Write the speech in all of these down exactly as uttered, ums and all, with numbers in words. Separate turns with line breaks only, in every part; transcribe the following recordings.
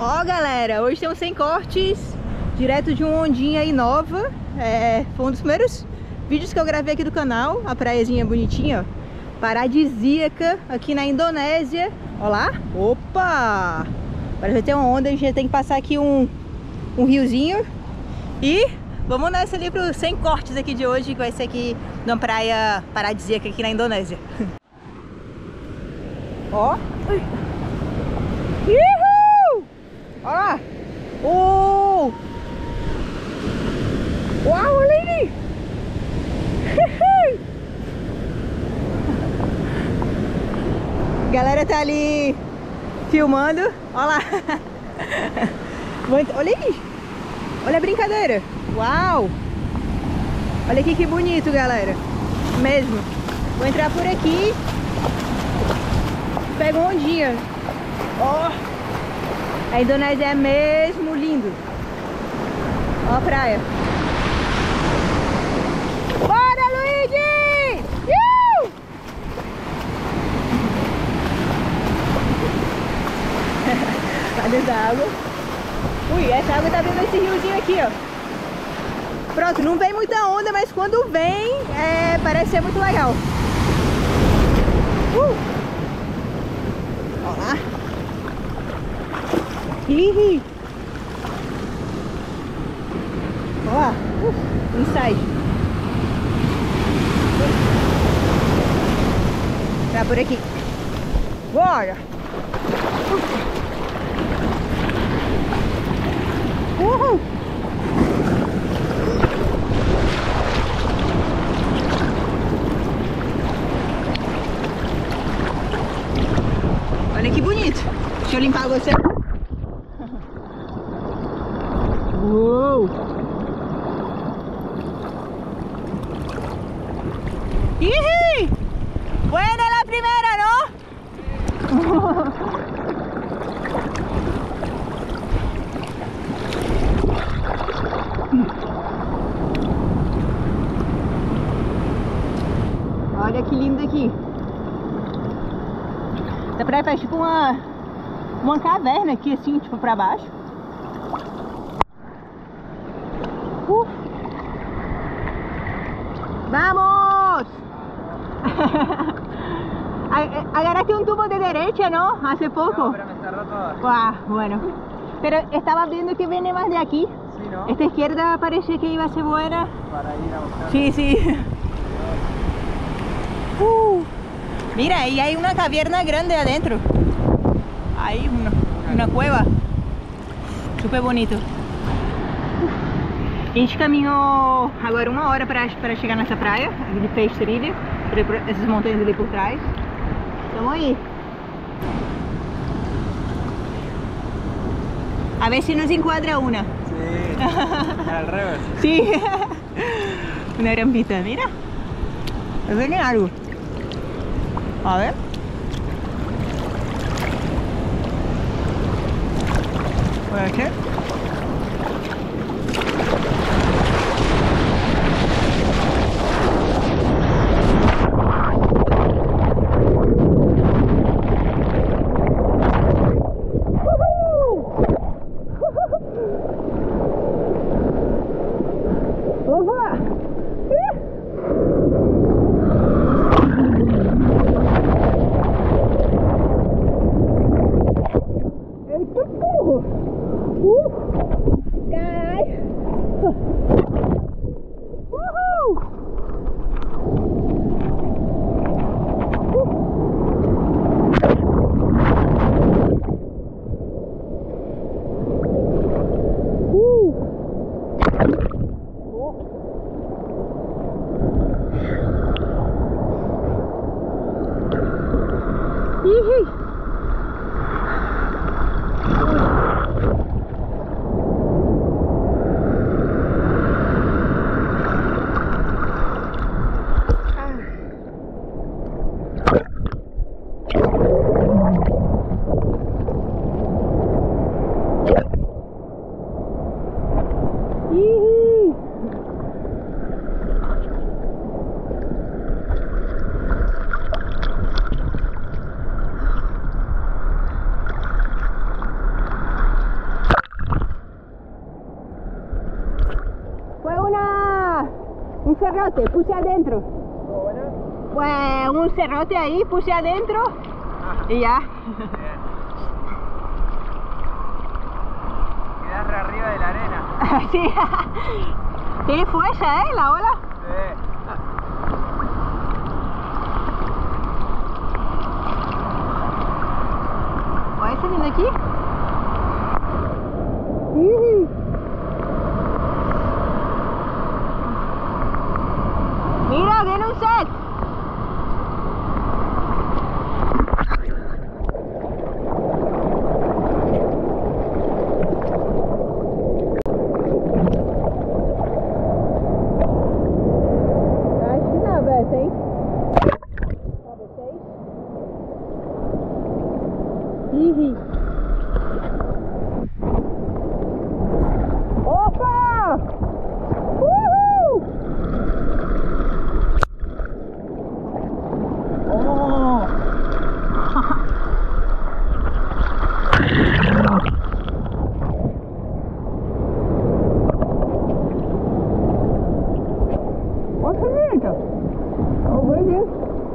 Ó, galera, hoje tem um sem cortes, direto de uma ondinha aí nova. É, foi um dos primeiros vídeos que eu gravei aqui do canal, a praiazinha bonitinha, ó, paradisíaca, aqui na Indonésia. Ó lá, opa! Agora vai ter uma onda, a gente tem que passar aqui um, um riozinho. E vamos nessa ali pro sem cortes aqui de hoje, que vai ser aqui numa praia paradisíaca aqui na Indonésia. Ó! Uhul! Olha lá! Oh! Uau, olha aí! A galera tá ali filmando. Olha lá! Olha aí! Olha a brincadeira! Uau! Olha aqui que bonito, galera! Mesmo! Vou entrar por aqui. Pega uma ondinha. Ó! A Indonésia é mesmo lindo. Ó a praia. Bora, Luigi! Uh! Tá dentro da água. Ui, essa água tá vindo esse riozinho aqui, ó. Pronto, não vem muita onda, mas quando vem, é, parece ser muito legal. Uh! Ó lá. Ih! Ó lá. Uh, inside. Tá por aqui. Bora! Uhul! Olha que bonito. Deixa eu limpar você. Uou! Ih! Buena la primera, ¿no? Olha que lindo aqui. Essa praia faz tipo uma uma caverna aqui, assim, tipo pra baixo. Uh. Vamos! Agarraste un tubo de derecha, ¿no? Hace poco.
No, pero me está roto.
Wow, bueno. Pero estaba viendo que viene más de aquí.
Sí, ¿no?
Esta izquierda parece que iba a ser buena.
Para ir a buscar.
Sí, sí. Uh. Mira, ahí hay una caverna grande adentro. Hay una, una cueva. Super bonito. A gente caminhou agora uma hora para chegar nessa praia. Ele fez trilha por essas montanhas ali por trás. Vamos aí. A ver si nos encuadra una.
Sí, al revés.
Sí. Una rampita, mira. Viene algo. A ver. ¿Puede ser? serrote, puse adentro. Pues un serrote ahí, puse adentro y ya.
Quedas re arriba de la arena.
Sí. Tiene fuerza, ¿eh? La ola.
Sí.
Olha essa linda aqui. Ih. Mira, viene un set. Ih. Opa! Uhul!
Oh!
Olha gente! Vamos ver aqui.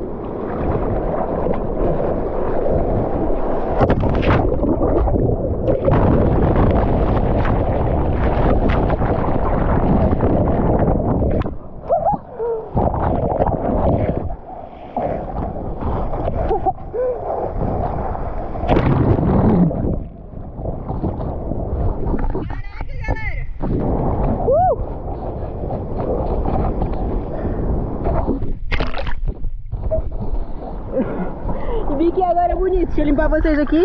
E vi que agora é bonito. Deixa eu limpar vocês aqui.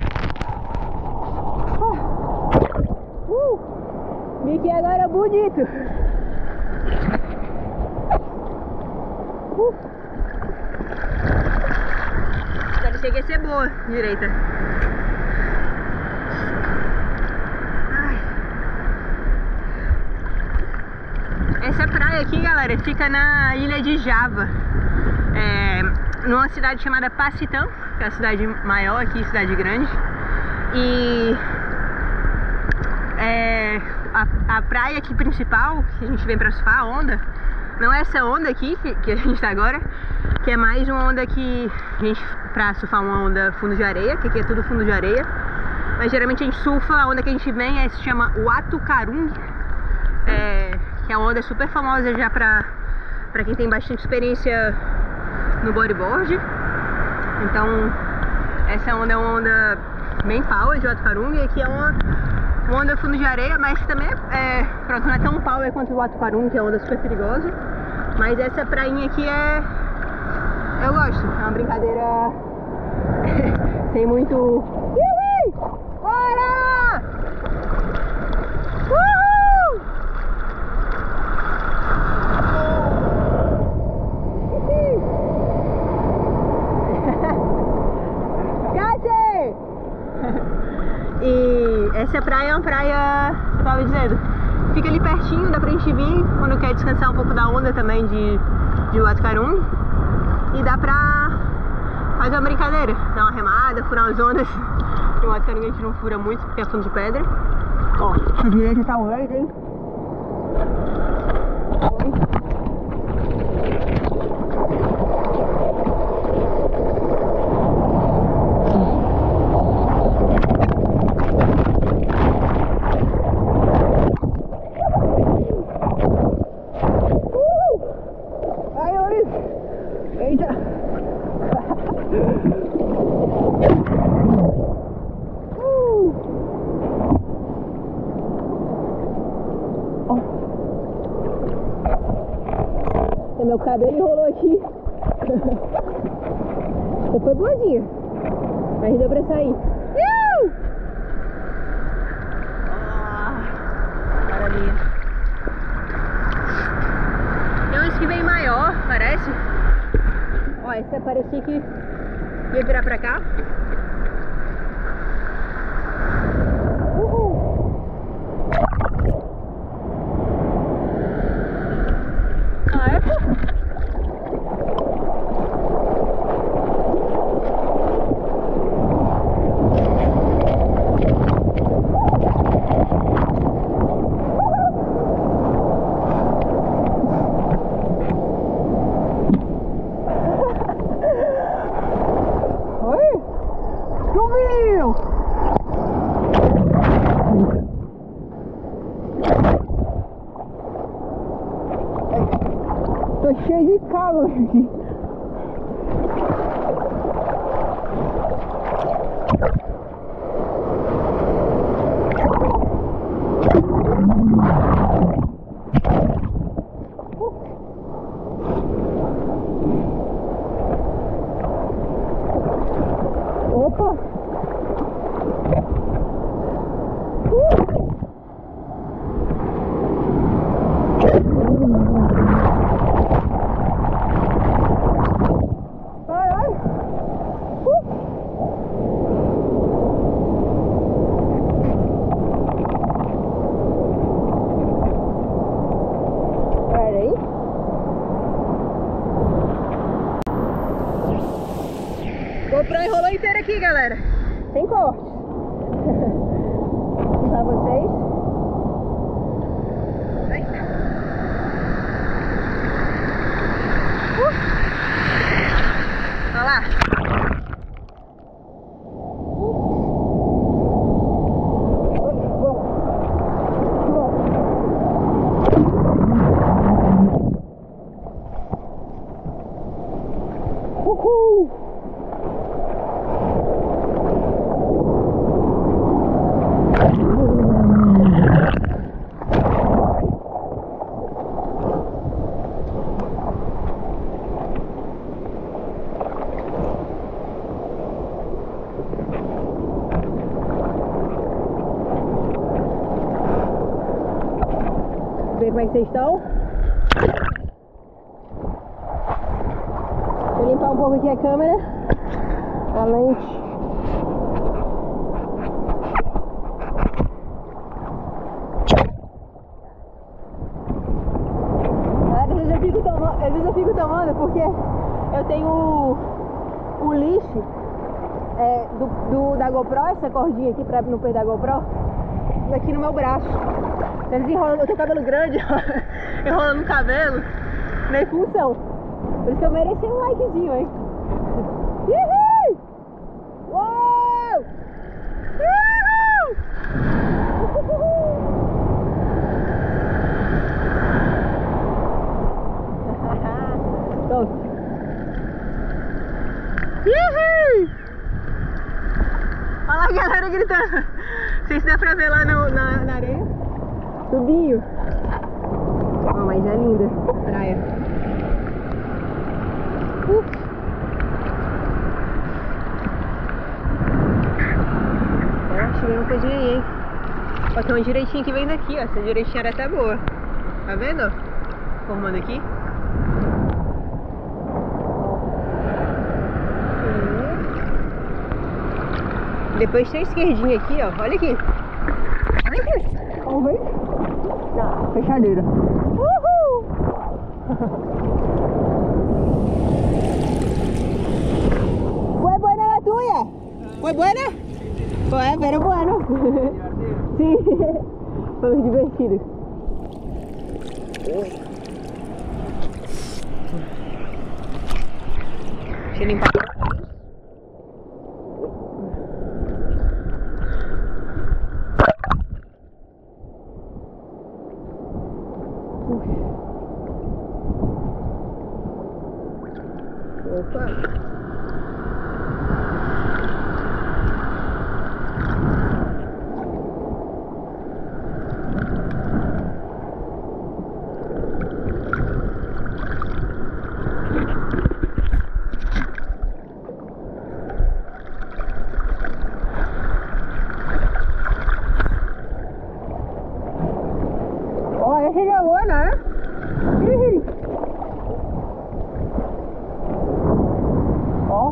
Uh, vi que agora é bonito. Uh. Deve ser que ia ser boa, direita. Ai. Essa praia aqui, galera, fica na ilha de Java. É, numa cidade chamada Pacitan, que é a cidade maior aqui, cidade grande. E é, a, a praia aqui principal, que a gente vem pra surfar, a onda, não é essa onda aqui que, que a gente tá agora, que é mais uma onda que a gente, pra surfar uma onda fundo de areia, que aqui é tudo fundo de areia. Mas geralmente a gente surfa, a onda que a gente vem é, se chama Watu Karung, é, que é uma onda super famosa já pra, pra quem tem bastante experiência no bodyboard. Então essa onda é uma onda bem power de Watu Karung, e aqui é uma, uma onda fundo de areia, mas também é, pronto, não é tão power quanto o Watu Karung, que é uma onda super perigosa. Mas essa prainha aqui é, eu gosto, é uma brincadeira sem muito... Uhul! Bora! Uhul! Cate! E essa praia é uma praia, eu tava dizendo, fica ali pertinho, dá pra gente vir quando quer descansar um pouco da onda também de, de Watu Karung. E dá pra fazer uma brincadeira, dar uma remada, furar as ondas. Em Watu Karung a gente não fura muito porque é fundo de pedra. Ó, a direita tá verde, hein? Meu cabelo enrolou aqui. Você foi boazinha, mas deu pra sair. Uh! Ah, maravilha. Tem uns que vem maior, parece. Ó, essa parecia que ia virar pra cá. Calma aqui. Opa! Ai, ai! Uh! Pera aí. GoPro enrolou inteira aqui, galera. Tem corte. Pra vocês. Ai. Uh. Olha lá. Uhul! Ver como é que vocês estão. Vou limpar um pouco aqui a câmera, a lente. Às vezes eu fico tomando, às vezes eu fico tomando porque eu tenho o, o lixo é, do, do, da GoPro, essa cordinha aqui pra não perder a GoPro, aqui no meu braço. Eu tenho cabelo grande, enrolando o cabelo, meio função. Por isso que eu mereci um likezinho, hein? Uhul! Uou! Uhul! Uhul! Olha lá a galera gritando. Não sei se dá pra ver lá no, na, na areia. Tubinho. Ó, oh, mas é linda a praia. Uh. Ó, cheguei uma coisinha aí, hein? Ó, tem uma direitinha que vem daqui, ó. Essa direitinha era até boa. Tá vendo, ó? Formando aqui. E depois tem a esquerdinha aqui, ó. Olha aqui. Olha aqui. Vamos ver? Tá, fechadeira. Uhul! Foi buena la tuya? Foi buena? Foi, pero bueno. Sim. Foi muito divertido. Deixa eu limpar. Opa! Ó, essa já é boa, né? Ó.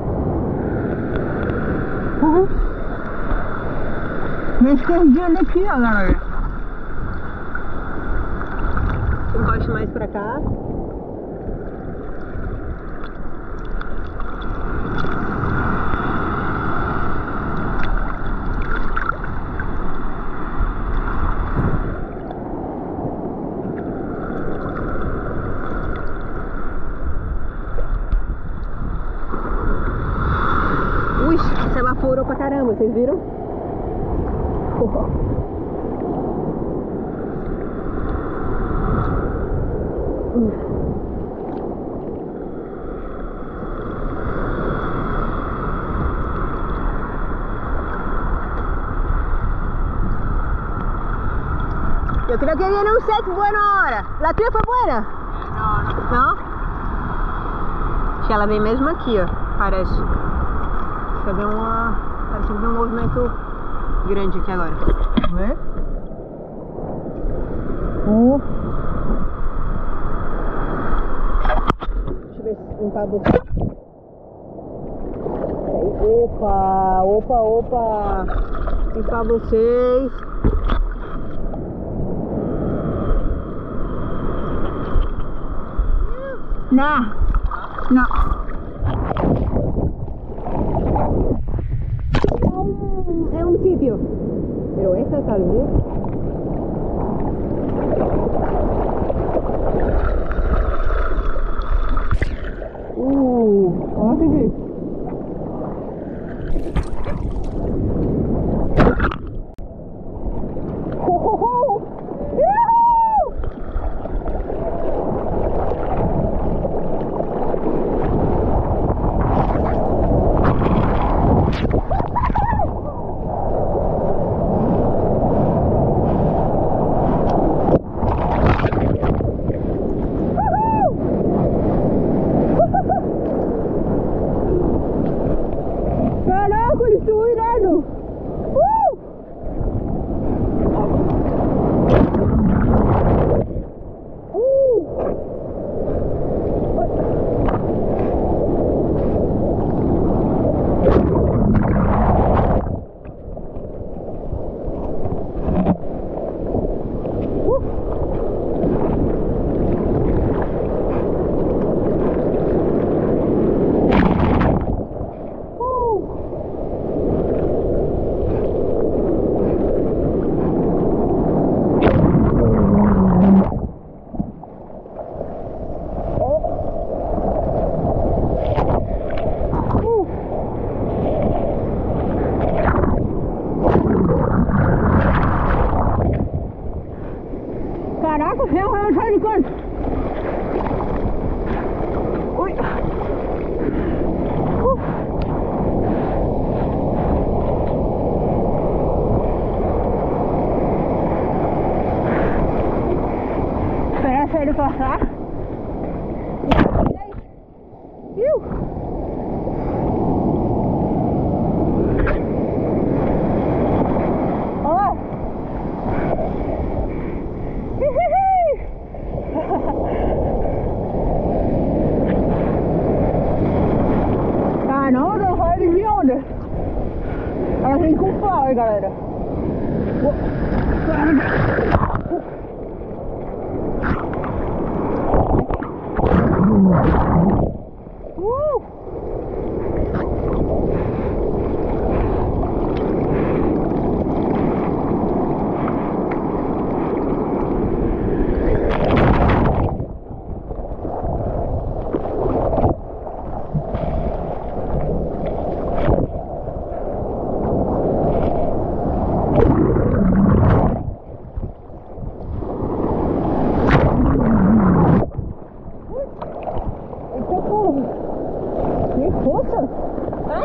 Uhum. Minha esquerdinha daqui, ó, galera. Encoste mais pra cá. Ui, semaforou pra caramba, vocês viram? Yo creo que viene un set bueno ahora. La tuya fue buena?
No, no.
Não? Ela vem mesmo aqui, ó. Parece. Deixa ver uma... Parece que tem um movimento grande aqui agora. Vamos ver? Um. Deixa eu ver se limpar você. Opa, opa, opa. Limpar vocês. Não. Não. É um sitio. Pero esta tal vez. Uh, olha aqui. Caraca, eles estão irando! Uh! Uh! Caraca, ferro, vai sair de canto. Ui. Uh. Espera se ele passar. Iu. Olha. Ah, não, não vai de onda. Ela vem com power, galera. Uh! Que força! Ai!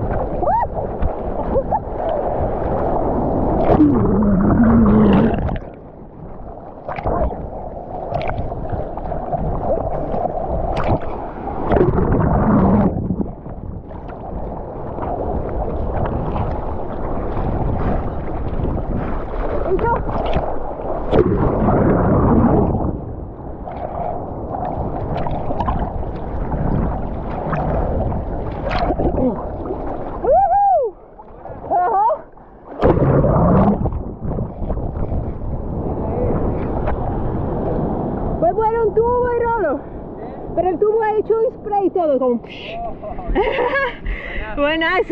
Então... Fue bueno un tubo, Rolo. Pero el tubo ha hecho un spray todo como... Buenazo.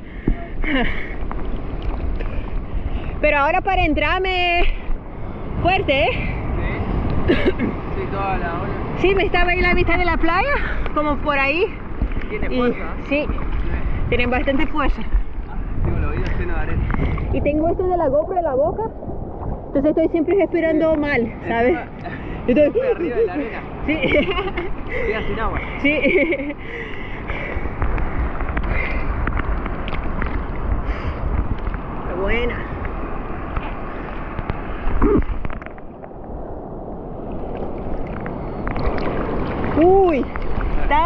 Pero ahora para entrarme fuerte, ¿eh?
Sí. Sí, toda la ola.
Sí, me estaba ahí en la mitad de la playa, como por ahí.
Tiene
Y,
fuerza.
sí, tienen bastante fuerza.
Tengo los oídos llenos de arena.
Y tengo esto de la GoPro en la boca, entonces estoy siempre respirando mal, ¿sabes? Estoy...
Estoy arriba de la arena.
Sí.
Queda sin agua.
Sí. Qué buena.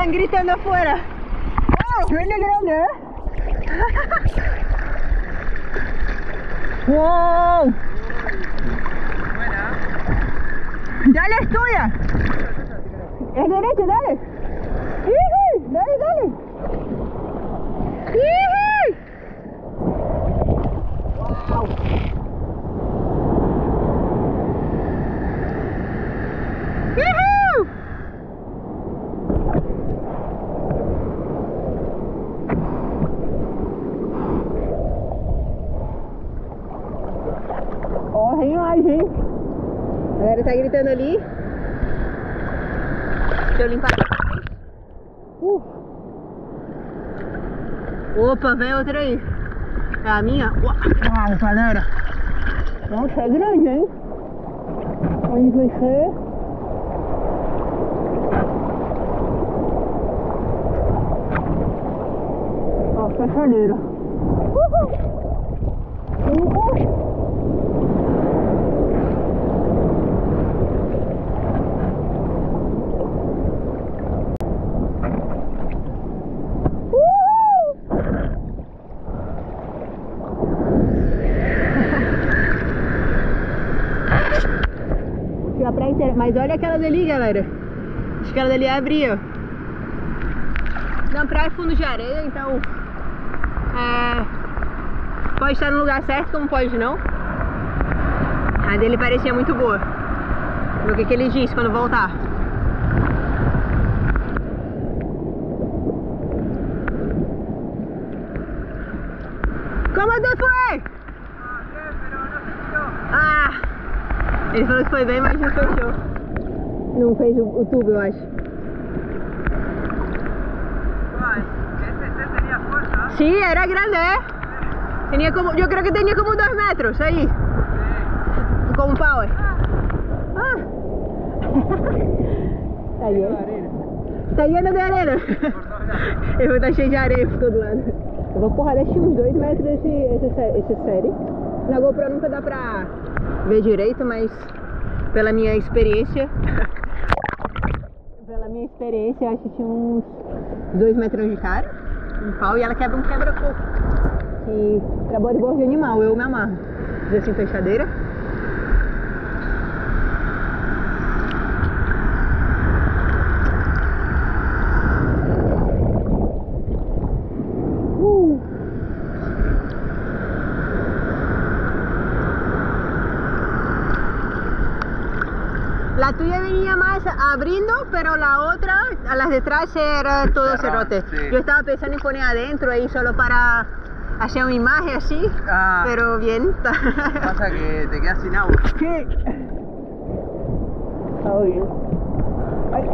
están gritando afuera. ¡Wow! ¡Viene grande, eh! ¡Wow!
Buena.
¡Dale, es tuya! Es derecha, dale. ¡Yujú! Dale, dale. ¡Yujú! ¡Wow! ¡Yujú! Oh, tem mais, hein? A galera tá gritando ali. Deixa eu limpar aqui. Uh. Opa, vem outra aí. É a minha? Uau, galera. Nossa, é grande, hein? Onde vai ser? Ó, fechadeira. Uhul! Uhul! A praia inteira. Mas olha aquela dali, galera. Acho que aquela dali abria. Na praia é fundo de areia, então é, pode estar no lugar certo, como pode não. A dele parecia muito boa. Ver o que, que ele disse quando voltar. Como te foi? Ah! Ele falou que foi bem, mas não fechou. Não fez o, o tubo, eu acho.
¿Este tenía fuerza?
Sí, era grande, ¿eh? Tenía como, yo creo que tenía como dos metros ahí.
Sí.
Con un power. Ah. Tá lleno. Tá lleno de arena. Eu vou estar cheio de areia por todo lado. Eu vou porra, deixei uns dois metros esse, esse, esse série. Na GoPro nunca dá pra ver direito, mas pela minha experiência pela minha experiência eu acho que tinha uns dois metros de cara, um pau, e ela quebra um quebra-coco que pra bodyboard animal, eu me amarro. Diz assim, fechadeira. uh. La tuya venía más abriendo, pero la otra, a las detrás era todo
Cerrado,
cerrote.
sí.
Yo estaba pensando en poner adentro ahí solo para hacer una imagen así,
Ah,
pero bien.
pasa que te quedas sin agua.
Sí. Está bien. Ay.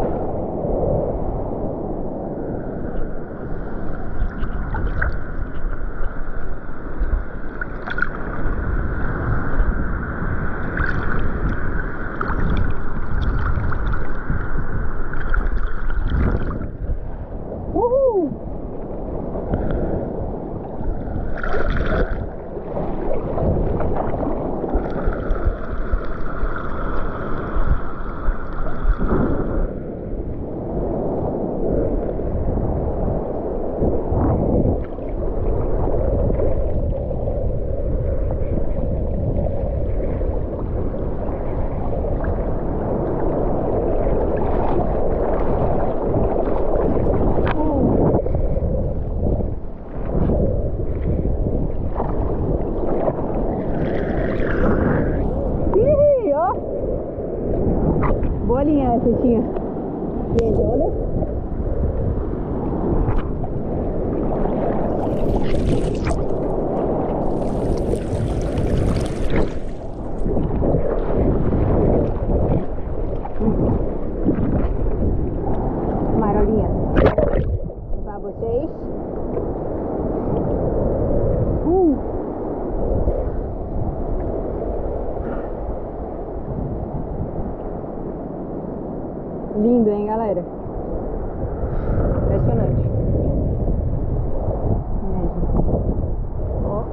Bolinha essa tinha. Gente, olha. Marolinha. Pra vocês. Uh. Lindo, hein, galera? Impressionante. Mesmo. Ó.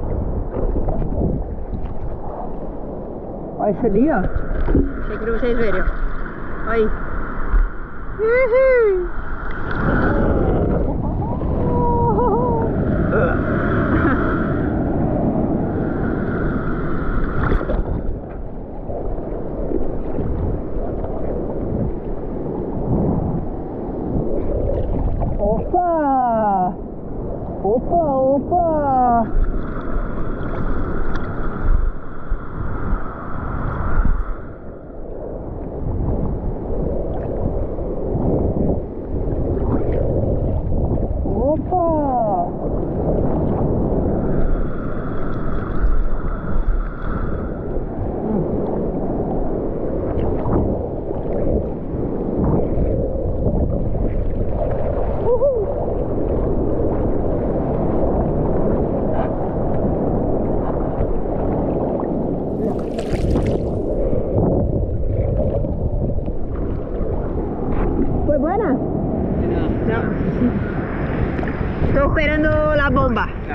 Olha isso ali, ó. Deixa aqui pra vocês verem, ó. Olha aí. Uhul.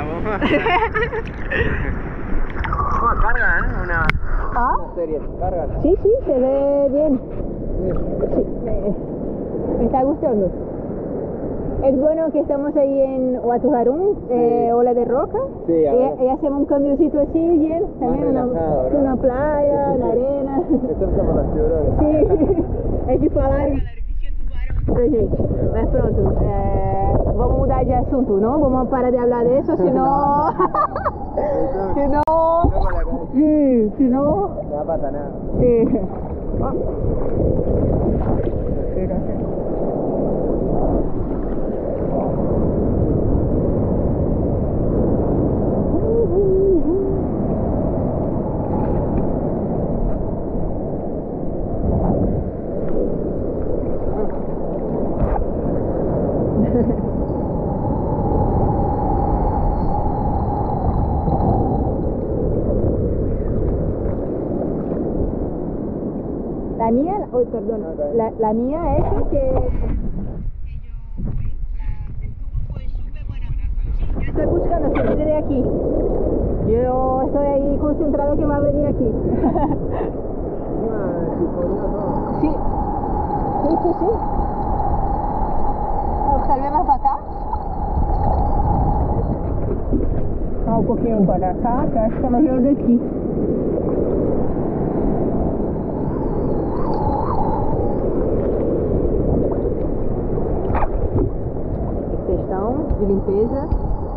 bomba. ¿Cómo cargan? Una,
¿Ah?
una serie. Cargan.
Sí, sí, se ve bien. Sí, me, me está gustando. Es bueno que estamos ahí en Huatujarún,
Sí.
eh, Ola de Roca.
Sí,
y,
ahora.
y hacemos un cambiocito así bien, también una,
relajado, ¿no?
una playa, na arena.
Excepto por los tiburones.
Sim, é que falaram, galera, que tinha tubarão pra gente. Mas pronto, é, vamos mudar de assunto, não? Vamos parar de falar disso, senão... senão... Sim, senão...
No pasa nada.
Sim. La mía, uy, perdón, la, la mía es que... Yo estoy buscando salir de aquí. Yo estoy ahí concentrado que va a venir aquí. Sí, sí, sí, sí. Observe más para acá. Ah, un poquito para acá, que acho que ela veio daqui. Questão de limpeza.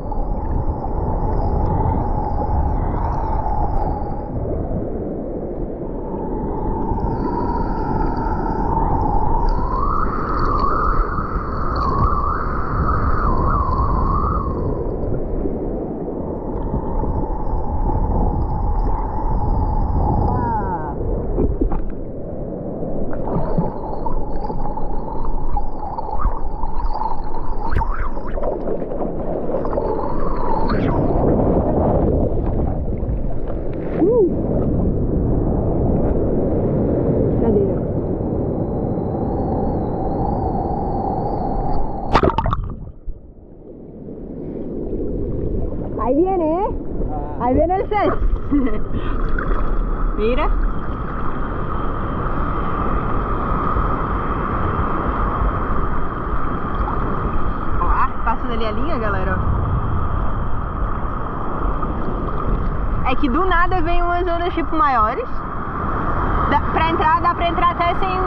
Ahí viene, ¿eh? Ahí viene el set. Mira. Ó, passa dali a linha, galera. É que do nada vem umas ondas tipo maiores. Dá pra entrar, dá pra entrar até sem...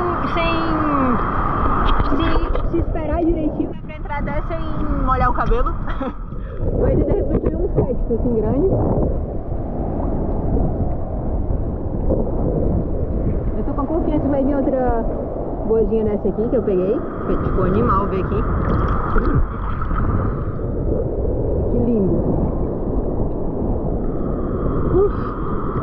sem se, se esperar direitinho, dá pra entrar até sem molhar o cabelo. Mas de repente vem um sexo assim grande. Eu tô com confiança, vai vir outra boazinha dessa aqui que eu peguei. Foi tipo animal ver aqui. Que lindo. Uf.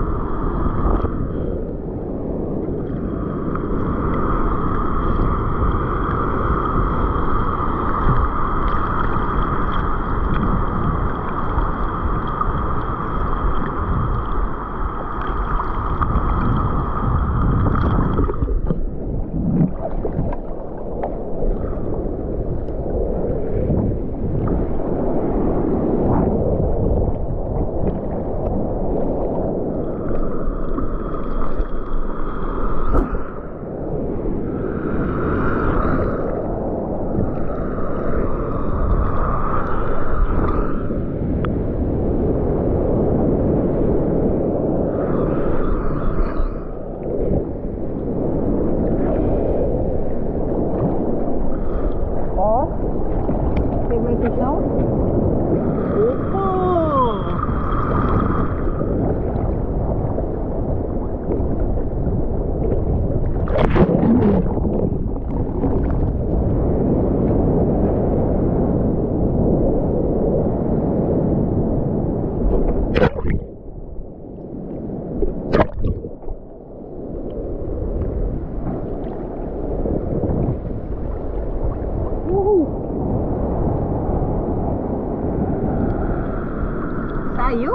Saiu?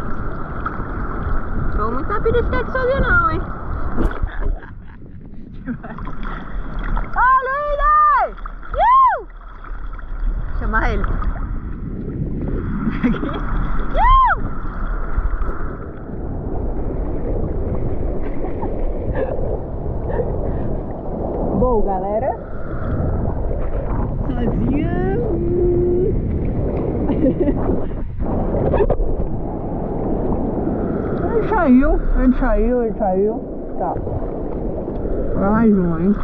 Tô muito rápido esse aqui sozinho não, hein? Olha ele! Uh! Chamar ele. Aqui. Uou, galera. Sozinha. Ele saiu, ele saiu, ele saiu. Tá. Vai mais um, hein?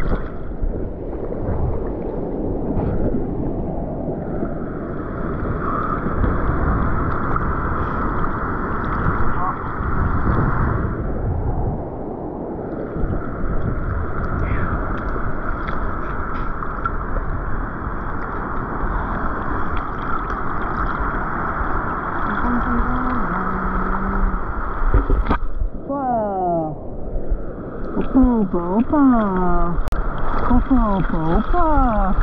Opa, opa, opa, opa, opa.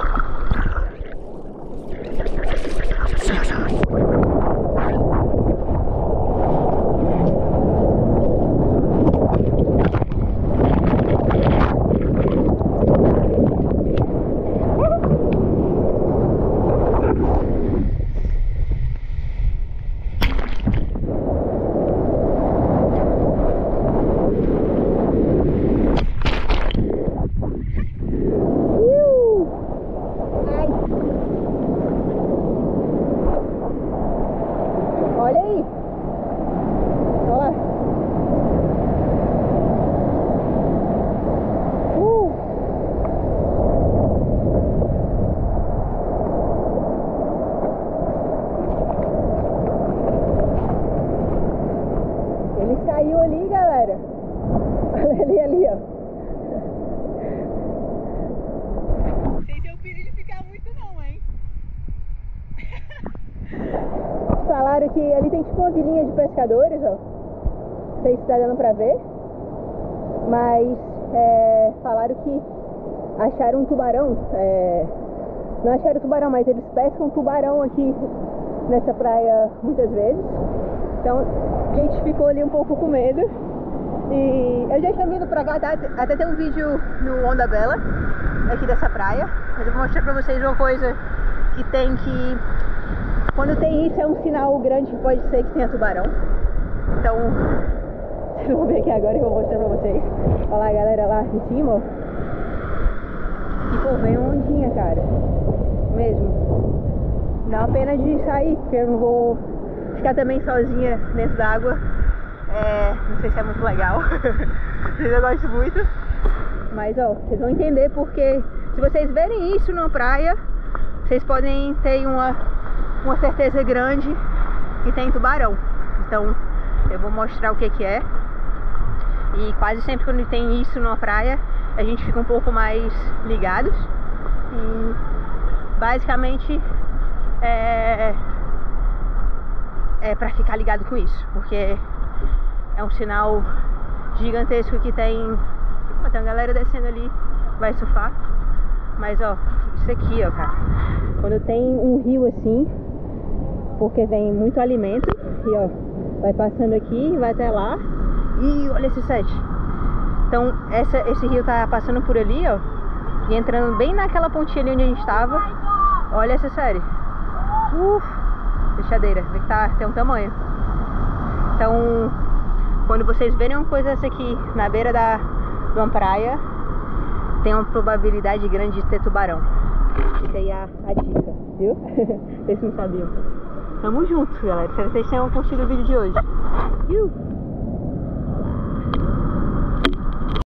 Olha aí. Olha lá. Uh. Ele saiu ali, galera. Olha ele ali, ó. Sem ter o perigo de ficar muito não, hein? Falaram que ali tem tipo uma vilinha de pescadores, ó. Não sei se tá dando pra ver. Mas é, falaram que acharam um tubarão. É, não acharam tubarão, mas eles pescam tubarão aqui nessa praia muitas vezes. Então a gente ficou ali um pouco com medo. E eu já tinha vindo pra cá, tá? Até tem um vídeo no Onda Bela aqui dessa praia. Mas eu vou mostrar pra vocês uma coisa que tem que... Quando tem isso é um sinal grande que pode ser que tenha tubarão. Então, vocês vão ver aqui agora que eu vou mostrar pra vocês. Olha lá a galera lá em cima, ó. E pô, vem uma ondinha, cara. Mesmo. Dá uma pena de sair, porque eu não vou ficar também sozinha dentro da água. É, não sei se é muito legal. Eu gosto muito. Mas ó, vocês vão entender porque se vocês verem isso numa praia, vocês podem ter uma, uma certeza grande que tem tubarão. Então eu vou mostrar o que que é. E quase sempre quando tem isso numa praia, a gente fica um pouco mais ligados. E basicamente é, é pra ficar ligado com isso, porque é um sinal gigantesco que tem... Ó, tem uma galera descendo ali, vai surfar. Mas ó, isso aqui, ó, cara, quando tem um rio assim, porque vem muito alimento, e ó, vai passando aqui, vai até lá, e olha esse set. Então essa, esse rio tá passando por ali, ó, e entrando bem naquela pontinha ali onde a gente tava. Olha essa série. Uf, fechadeira, vê que tá, tem um tamanho. Então, quando vocês verem uma coisa dessa aqui na beira da, de uma praia, tem uma probabilidade grande de ter tubarão. Essa aí é a, a dica, viu? Vocês não sabiam. Tamo junto, galera. Espero que vocês tenham curtido o vídeo de hoje. Viu?